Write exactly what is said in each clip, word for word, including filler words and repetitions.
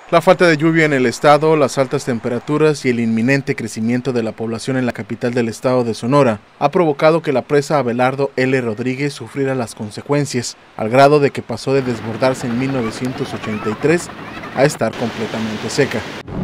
La falta de lluvia en el estado, las altas temperaturas y el inminente crecimiento de la población en la capital del estado de Sonora ha provocado que la presa Abelardo L. Rodríguez sufriera las consecuencias, al grado de que pasó de desbordarse en mil novecientos ochenta y tres a estar completamente seca.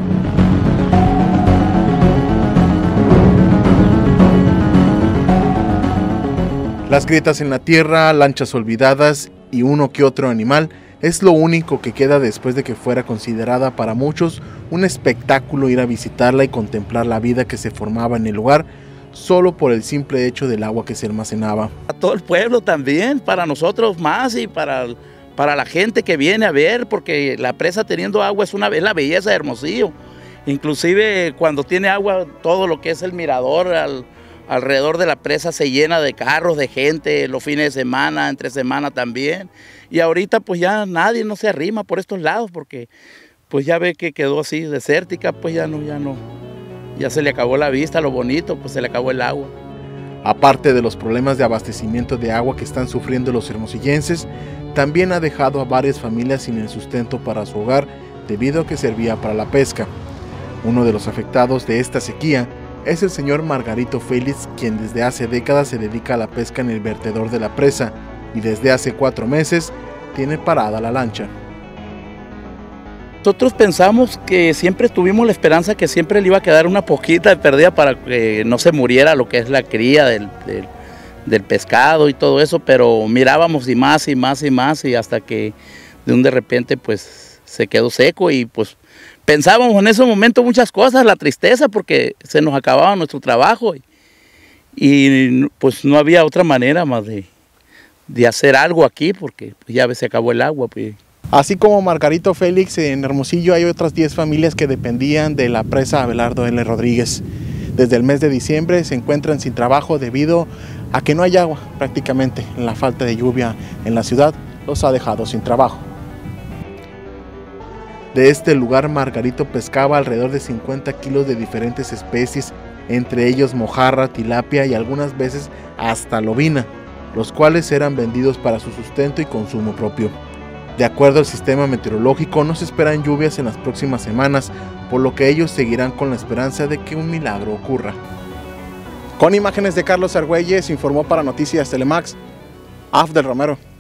Las grietas en la tierra, lanchas olvidadas y uno que otro animal es lo único que queda después de que fuera considerada para muchos un espectáculo ir a visitarla y contemplar la vida que se formaba en el lugar solo por el simple hecho del agua que se almacenaba. A todo el pueblo también, para nosotros más y para, para la gente que viene a ver, porque la presa teniendo agua es, una, es la belleza de Hermosillo. Inclusive cuando tiene agua, todo lo que es el mirador al, alrededor de la presa se llena de carros, de gente, los fines de semana, entre semana también. Y ahorita pues ya nadie no se arrima por estos lados porque pues ya ve que quedó así desértica, pues ya no, ya no, ya se le acabó la vista, lo bonito, pues se le acabó el agua. Aparte de los problemas de abastecimiento de agua que están sufriendo los hermosillenses, también ha dejado a varias familias sin el sustento para su hogar debido a que servía para la pesca. Uno de los afectados de esta sequía es el señor Margarito Félix, quien desde hace décadas se dedica a la pesca en el vertedor de la presa y desde hace cuatro meses tiene parada la lancha. Nosotros pensamos que siempre tuvimos la esperanza que siempre le iba a quedar una poquita de pérdida para que no se muriera lo que es la cría del, del, del pescado y todo eso, pero mirábamos y más y más y más y hasta que de un de repente pues se quedó seco y pues pensábamos en ese momento muchas cosas, la tristeza porque se nos acababa nuestro trabajo y, y pues no había otra manera más de, de hacer algo aquí porque pues, ya se acabó el agua. Pues. Así como Margarito Félix, en Hermosillo hay otras diez familias que dependían de la presa Abelardo L. Rodríguez. Desde el mes de diciembre se encuentran sin trabajo debido a que no hay agua prácticamente. La falta de lluvia en la ciudad los ha dejado sin trabajo. De este lugar Margarito pescaba alrededor de cincuenta kilos de diferentes especies, entre ellos mojarra, tilapia y algunas veces hasta lobina, los cuales eran vendidos para su sustento y consumo propio. De acuerdo al sistema meteorológico, no se esperan lluvias en las próximas semanas, por lo que ellos seguirán con la esperanza de que un milagro ocurra. Con imágenes de Carlos Argüelles, informó para Noticias Telemax, Af del Romero.